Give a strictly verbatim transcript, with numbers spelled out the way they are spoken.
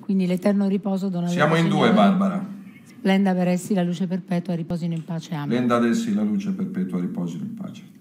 Quindi l'eterno riposo dona. Siamo in due, Barbara. Splenda per essi la luce perpetua, riposino in pace. Amen. Splenda ad essi la luce perpetua, riposino in pace.